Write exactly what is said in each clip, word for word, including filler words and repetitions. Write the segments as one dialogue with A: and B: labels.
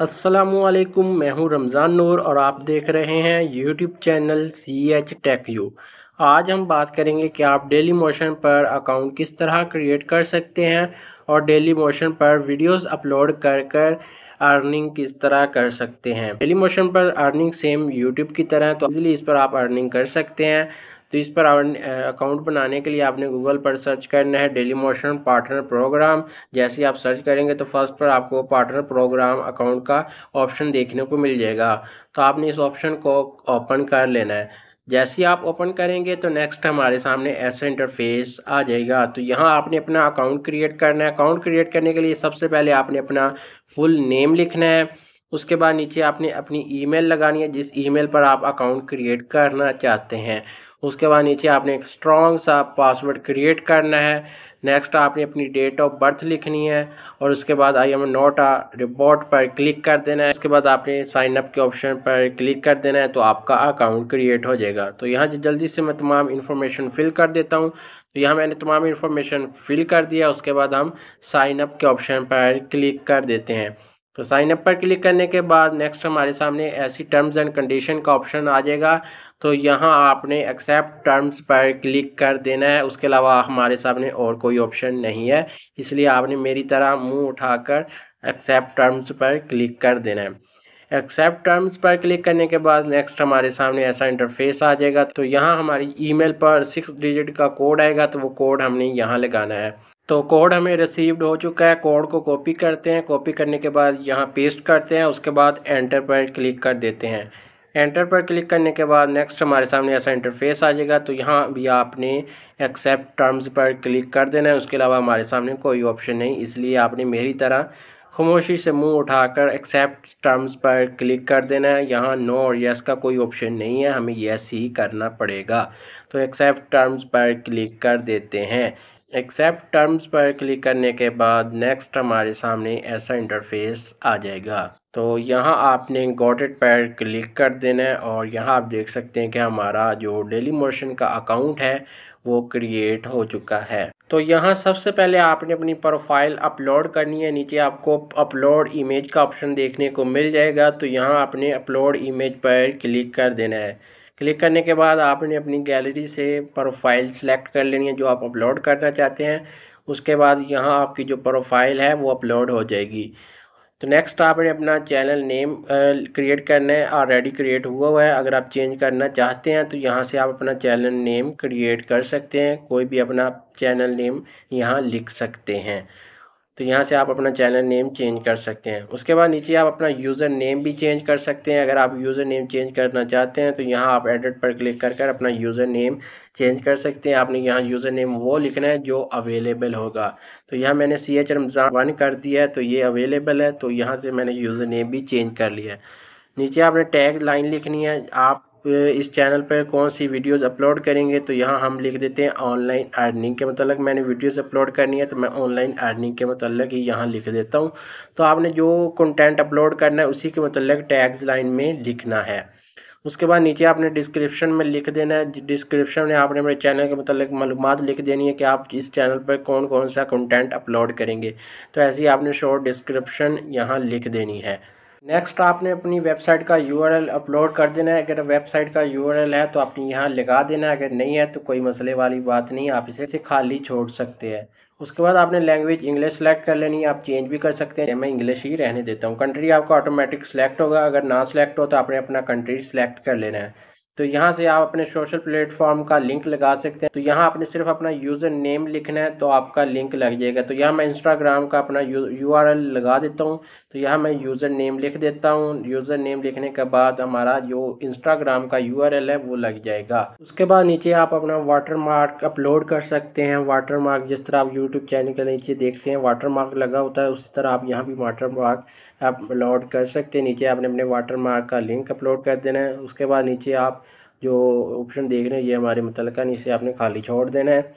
A: अस्सलामुअलैकुम, मैं हूं रमज़ान नूर और आप देख रहे हैं YouTube channel C H tech U. आज हम बात करेंगे कि आप डेली मोशन पर अकाउंट किस तरह क्रिएट कर सकते हैं और डेली मोशन पर वीडियोस अपलोड कर कर अर्निंग किस तरह कर सकते हैं। डेली मोशन पर अर्निंग सेम यूट्यूब की तरह है, तो इजीली इस पर आप अर्निंग कर सकते हैं। तो इस पर अकाउंट बनाने के लिए आपने गूगल पर सर्च करना है डेली मोशन पार्टनर प्रोग्राम। जैसे ही आप सर्च करेंगे तो फर्स्ट पर आपको पार्टनर प्रोग्राम अकाउंट का ऑप्शन देखने को मिल जाएगा। तो आपने इस ऑप्शन को ओपन कर लेना है। जैसे ही आप ओपन करेंगे तो नेक्स्ट हमारे सामने ऐसा इंटरफेस आ जाएगा। तो यहाँ आपने अपना अकाउंट क्रिएट करना है। अकाउंट क्रिएट करने के लिए सबसे पहले आपने अपना फुल नेम लिखना है। उसके बाद नीचे आपने अपनी ईमेल लगानी है जिस ईमेल पर आप अकाउंट क्रिएट करना चाहते हैं। उसके बाद नीचे आपने एक स्ट्रॉन्ग सा पासवर्ड क्रिएट करना है। नेक्स्ट आपने अपनी डेट ऑफ बर्थ लिखनी है और उसके बाद I am not a robot पर क्लिक कर देना है। उसके बाद आपने साइन अप के ऑप्शन पर क्लिक कर देना है, तो आपका अकाउंट क्रिएट हो जाएगा। तो यहाँ जल्दी से मैं तमाम इन्फॉर्मेशन फिल कर देता हूँ। तो यहाँ मैंने तमाम इन्फॉर्मेशन फिल कर दिया। उसके बाद हम साइन अप के ऑप्शन पर क्लिक कर देते हैं। तो साइन अप पर क्लिक करने के बाद नेक्स्ट हमारे सामने ऐसी टर्म्स एंड कंडीशन का ऑप्शन आ जाएगा। तो यहाँ आपने एक्सेप्ट टर्म्स पर क्लिक कर देना है। उसके अलावा हमारे सामने और कोई ऑप्शन नहीं है, इसलिए आपने मेरी तरह मुंह उठाकर एक्सेप्ट टर्म्स पर क्लिक कर देना है। एक्सेप्ट टर्म्स पर क्लिक करने के बाद नेक्स्ट हमारे सामने ऐसा इंटरफेस आ जाएगा। तो यहाँ हमारी ईमेल पर सिक्स डिजिट का कोड आएगा, तो वो कोड हमने यहाँ लगाना है। तो कोड हमें रिसीव्ड हो चुका है। कोड को कॉपी करते हैं। कॉपी करने के बाद यहाँ पेस्ट करते हैं। उसके बाद एंटर पर क्लिक कर देते हैं। एंटर पर क्लिक करने के बाद नेक्स्ट हमारे सामने ऐसा इंटरफेस आ जाएगा। तो यहाँ भी आपने एक्सेप्ट टर्म्स पर क्लिक कर देना है। उसके अलावा हमारे सामने कोई ऑप्शन नहीं, इसलिए आपने मेरी तरह खामोशी से मुंह उठाकर एक्सेप्ट टर्म्स पर क्लिक कर देना है। यहाँ नो और यस का कोई ऑप्शन नहीं है, हमें यस ही करना पड़ेगा। तो एक्सेप्ट टर्म्स पर क्लिक कर देते हैं। एक्सेप्ट टर्म्स पर क्लिक करने के बाद नेक्स्ट हमारे सामने ऐसा इंटरफेस आ जाएगा। तो यहाँ आपने गॉट इट पर क्लिक कर देना है और यहाँ आप देख सकते हैं कि हमारा जो डेली मोशन का अकाउंट है वो क्रिएट हो चुका है। तो यहाँ सबसे पहले आपने अपनी प्रोफाइल अपलोड करनी है। नीचे आपको अपलोड इमेज का ऑप्शन देखने को मिल जाएगा। तो यहाँ आपने अपलोड इमेज पर क्लिक कर देना है। क्लिक करने के बाद आपने अपनी गैलरी से प्रोफाइल सेलेक्ट कर लेनी है जो आप अपलोड करना चाहते हैं। उसके बाद यहाँ आपकी जो प्रोफाइल है वो अपलोड हो जाएगी। तो नेक्स्ट आपने अपना चैनल नेम क्रिएट करना है। ऑलरेडी क्रिएट हुआ हुआ है। अगर आप चेंज करना चाहते हैं तो यहाँ से आप अपना चैनल नेम क्रिएट कर सकते हैं। कोई भी अपना चैनल नेम यहाँ लिख सकते हैं। तो यहाँ से आप अपना चैनल नेम चेंज कर सकते हैं। उसके बाद नीचे आप अपना यूज़र नेम भी चेंज कर सकते हैं। अगर आप यूज़र नेम चेंज करना चाहते हैं तो यहाँ आप एडिट पर क्लिक कर कर अपना यूज़र नेम चेंज कर सकते हैं। आपने यहाँ यूज़र नेम वो लिखना है जो अवेलेबल होगा। तो यहाँ मैंने सी एच रमज़ान वन कर दिया है, तो ये अवेलेबल है। तो यहाँ से मैंने यूज़र नेम भी चेंज कर लिया है। नीचे आपने टैग लाइन लिखनी है। आप इस चैनल पर कौन सी वीडियोस अपलोड करेंगे, तो यहाँ हम लिख देते हैं ऑनलाइन अर्निंग के मतलब मैंने वीडियोस अपलोड करनी है, तो मैं ऑनलाइन अर्निंग के मतलब ही यहाँ लिख देता हूँ। तो आपने जो कंटेंट अपलोड करना है उसी के मतलब टैग्स लाइन में लिखना है। उसके बाद नीचे आपने डिस्क्रिप्शन में लिख देना है। डिस्क्रिप्शन में आपने मेरे चैनल के मतलब मालूमात लिख देनी है कि आप इस चैनल पर कौन कौन सा कंटेंट अपलोड करेंगे। तो ऐसे ही आपने शॉर्ट डिस्क्रिप्शन यहाँ लिख देनी है। नेक्स्ट आपने अपनी वेबसाइट का यूआरएल अपलोड कर देना है। अगर वेबसाइट का यूआरएल है तो आपने यहाँ लगा देना है। अगर नहीं है तो कोई मसले वाली बात नहीं, आप इसे खाली छोड़ सकते हैं। उसके बाद आपने लैंग्वेज इंग्लिश सेलेक्ट कर लेनी है। आप चेंज भी कर सकते हैं, मैं इंग्लिश ही रहने देता हूँ। कंट्री आपका ऑटोमेटिक सेलेक्ट होगा। अगर ना सेलेक्ट हो तो आपने अपना कंट्री सेलेक्ट कर लेना है। तो यहाँ से आप अपने सोशल प्लेटफॉर्म का लिंक लगा सकते हैं। तो यहाँ आपने सिर्फ अपना यूज़र नेम लिखना है तो आपका लिंक लग जाएगा। तो यहाँ मैं इंस्टाग्राम का अपना यू आर एल लगा देता हूँ। तो यहाँ मैं यूज़र नेम लिख देता हूँ। यूज़र नेम लिखने के बाद हमारा जो इंस्टाग्राम का यू आर एल है वो लग जाएगा। उसके बाद नीचे आप अपना वाटर मार्क अपलोड कर सकते हैं। वाटर मार्क जिस तरह आप यूट्यूब चैनल के नीचे देखते हैं वाटर मार्क लगा होता है, उसी तरह आप यहाँ भी वाटर मार्क अपलोड कर सकते हैं। नीचे आपने अपने वाटर मार्क का लिंक अपलोड कर देना है। उसके बाद नीचे आप जो ऑप्शन देख रहे हैं ये हमारे मुतलका, इसे आपने खाली छोड़ देना है।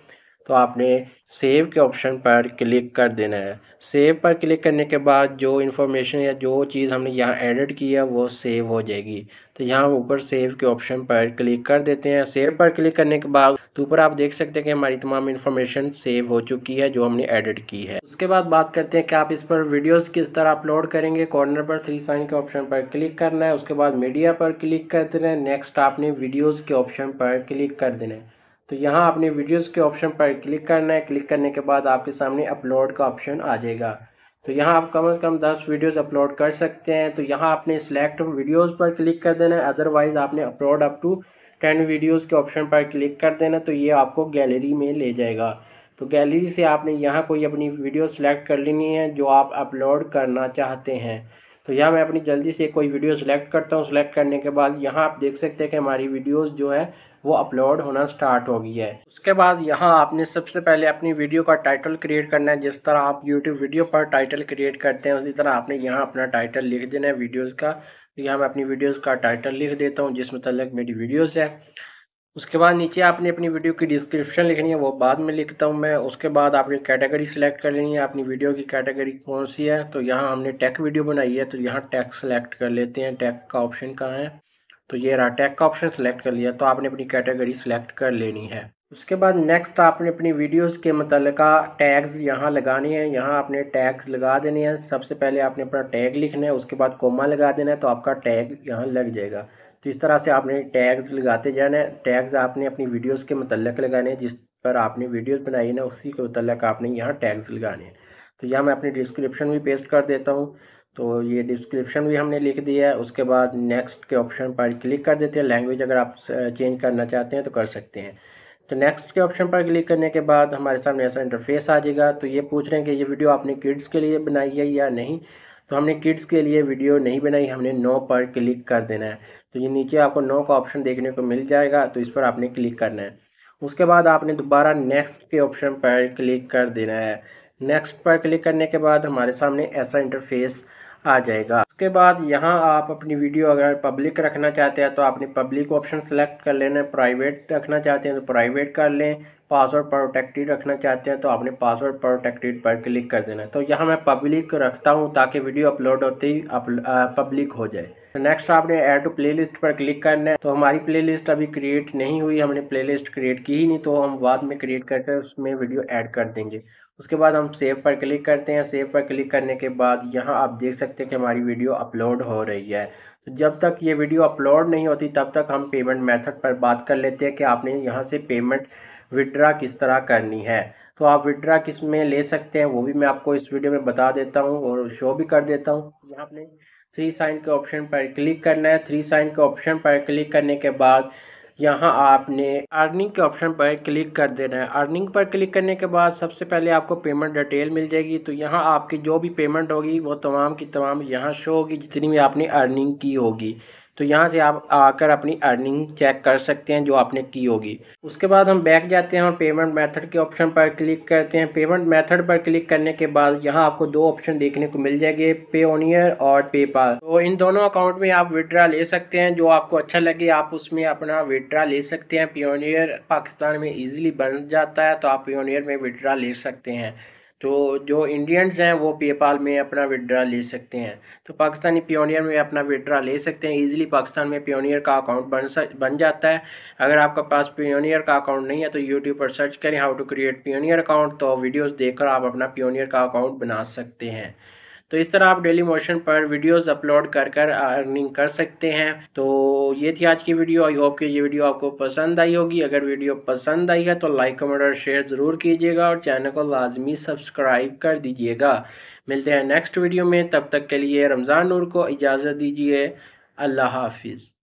A: तो आपने सेव के ऑप्शन पर क्लिक कर देना है। सेव पर क्लिक करने के बाद जो इन्फॉर्मेशन या जो चीज़ हमने यहाँ एडिट की है वो सेव हो जाएगी। तो यहाँ हम ऊपर सेव के ऑप्शन पर क्लिक कर देते हैं। सेव पर क्लिक करने के बाद तो ऊपर आप देख सकते हैं कि हमारी तमाम इन्फॉर्मेशन सेव हो चुकी है जो हमने एडिट की है। उसके बाद बात करते हैं कि आप इस पर वीडियोस किस तरह अपलोड करेंगे। कॉर्नर पर थ्री साइन के ऑप्शन पर क्लिक करना है, उसके बाद मीडिया पर क्लिक कर देना है। नेक्स्ट आपने वीडियोज़ के ऑप्शन पर क्लिक कर देना है। तो यहाँ आपने वीडियोस के ऑप्शन पर क्लिक करना है। क्लिक करने के बाद आपके सामने अपलोड का ऑप्शन आ जाएगा। तो यहाँ आप कम से कम दस वीडियोस अपलोड कर सकते हैं। तो यहाँ आपने सिलेक्ट वीडियोस पर क्लिक कर देना है, अदरवाइज़ आपने upload up to ten videos के ऑप्शन पर क्लिक कर देना। तो ये आपको गैलरी में ले जाएगा। तो गैलरी से आपने यहाँ कोई अपनी वीडियो सेलेक्ट कर लेनी है जो आप अपलोड करना चाहते हैं। तो यहाँ मैं अपनी जल्दी से कोई वीडियो सेलेक्ट करता हूँ। सेलेक्ट करने के बाद यहाँ आप देख सकते हैं कि हमारी वीडियोस जो है वो अपलोड होना स्टार्ट हो गई है। उसके बाद यहाँ आपने सबसे पहले अपनी वीडियो का टाइटल क्रिएट करना है। जिस तरह आप यूट्यूब वीडियो पर टाइटल क्रिएट करते हैं उसी तरह आपने यहाँ अपना टाइटल लिख देना है वीडियोज़ का। तो यहाँ मैं अपनी वीडियोज़ का टाइटल लिख देता हूँ जिस मतलब मेरी वीडियोज़ है। उसके बाद नीचे आपने अपनी वीडियो की डिस्क्रिप्शन लिखनी है, वो बाद में लिखता हूँ मैं। उसके बाद आपने कैटेगरी सिलेक्ट कर लेनी है, अपनी वीडियो की कैटेगरी कौन सी है। तो यहाँ हमने टेक वीडियो बनाई है तो यहाँ टेक सेलेक्ट कर लेते हैं। टेक का ऑप्शन कहाँ है, तो ये रहा, टेक का ऑप्शन सेलेक्ट कर लिया। तो आपने अपनी कैटेगरी सेलेक्ट कर लेनी है। उसके बाद नेक्स्ट आपने अपनी वीडियोस के मुतल्लिका टैग्स यहाँ लगाने हैं। यहाँ आपने टैग्स लगा देने हैं। सबसे पहले आपने अपना टैग लिखना है, उसके बाद कोमा लगा देना है तो आपका टैग यहाँ लग जाएगा। तो इस तरह से आपने टैग्स लगाते जाना है। टैग्स आपने अपनी वीडियोस के मुतल्लिक लगाने हैं, जिस पर आपने वीडियोस बनाई है ना उसी के मुतल्लिक आपने यहाँ टैग्स लगाने हैं। तो यहाँ मैं अपनी डिस्क्रिप्शन भी पेस्ट कर देता हूँ। तो ये डिस्क्रिप्शन भी हमने लिख दिया है। उसके बाद नेक्स्ट के ऑप्शन पर क्लिक कर देते हैं। लैंग्वेज अगर आप चेंज करना चाहते हैं तो कर सकते हैं। तो नेक्स्ट के ऑप्शन पर क्लिक करने के बाद हमारे सामने ऐसा इंटरफेस आ जाएगा। तो ये पूछ रहे हैं कि ये वीडियो आपने किड्स के लिए बनाई है या नहीं। तो हमने किड्स के लिए वीडियो नहीं बनाई, हमने नो पर क्लिक कर देना है। तो ये नीचे आपको नो का ऑप्शन देखने को मिल जाएगा, तो इस पर आपने क्लिक करना है। उसके बाद आपने दोबारा नेक्स्ट के ऑप्शन पर क्लिक कर देना है। नेक्स्ट पर क्लिक करने के बाद हमारे सामने ऐसा इंटरफेस आ जाएगा। उसके बाद यहाँ आप अपनी वीडियो अगर पब्लिक रखना चाहते हैं तो आपने पब्लिक ऑप्शन सेलेक्ट कर लेना है। प्राइवेट रखना चाहते हैं तो प्राइवेट कर लें। पासवर्ड प्रोटेक्टेड रखना चाहते हैं तो आपने पासवर्ड प्रोटेक्टेड पर क्लिक कर देना है। तो यहाँ मैं पब्लिक रखता हूँ ताकि वीडियो अपलोड होते ही पब्लिक हो जाए। तो नेक्स्ट आपने ऐड टू प्लेलिस्ट पर क्लिक करना है। तो हमारी प्लेलिस्ट अभी क्रिएट नहीं हुई, हमने प्लेलिस्ट क्रिएट की ही नहीं, तो हम बाद में क्रिएट करके उसमें वीडियो ऐड कर देंगे। उसके बाद हम सेव पर क्लिक करते हैं। सेव पर क्लिक करने के बाद यहाँ आप देख सकते हैं कि हमारी वीडियो अपलोड हो रही है। तो जब तक ये वीडियो अपलोड नहीं होती तब तक हम पेमेंट मेथड पर बात कर लेते हैं कि आपने यहाँ से पेमेंट विड्रा किस तरह करनी है। तो आप विड्रा किस में ले सकते हैं वो भी मैं आपको इस वीडियो में बता देता हूँ और शो भी कर देता हूँ। यहाँ आपने थ्री साइन के ऑप्शन पर क्लिक करना है। थ्री साइन के ऑप्शन पर क्लिक करने के बाद यहाँ आपने अर्निंग के ऑप्शन पर क्लिक कर देना है। अर्निंग पर क्लिक करने के बाद सबसे पहले आपको पेमेंट डिटेल मिल जाएगी। तो यहाँ आपकी जो भी पेमेंट होगी वो तमाम की तमाम यहाँ शो होगी, जितनी भी आपने अर्निंग की होगी। तो यहाँ से आप आकर अपनी अर्निंग चेक कर सकते हैं जो आपने की होगी। उसके बाद हम बैक जाते हैं और पेमेंट मेथड के ऑप्शन पर क्लिक करते हैं। पेमेंट मेथड पर क्लिक करने के बाद यहाँ आपको दो ऑप्शन देखने को मिल जाएंगे, पेओनियर और पेपाल। तो इन दोनों अकाउंट में आप विड्रा ले सकते हैं, जो आपको अच्छा लगे आप उसमें अपना विड्रा ले सकते हैं। पेओनियर पाकिस्तान में ईजिली बन जाता है तो आप पेओनियर में विड्रा ले सकते हैं। तो जो इंडियंस हैं वो पेपाल में अपना विड्रा ले सकते हैं। तो पाकिस्तानी पियोनियर में अपना विड्रा ले सकते हैं। इजीली पाकिस्तान में पियोनियर का अकाउंट बन बन जाता है। अगर आपका पास पियोनियर का अकाउंट नहीं है तो यूट्यूब पर सर्च करें how to create pioneer account, तो वीडियोस देखकर आप अपना पियोनियर का अकाउंट बना सकते हैं। तो इस तरह आप डेली मोशन पर वीडियोस अपलोड कर कर अर्निंग कर सकते हैं। तो ये थी आज की वीडियो। आई होप कि ये वीडियो आपको पसंद आई होगी। अगर वीडियो पसंद आई है तो लाइक कमेंट और शेयर ज़रूर कीजिएगा और चैनल को लाजमी सब्सक्राइब कर दीजिएगा। मिलते हैं नेक्स्ट वीडियो में, तब तक के लिए रमज़ान नूर को इजाज़त दीजिए। अल्लाह हाफिज़।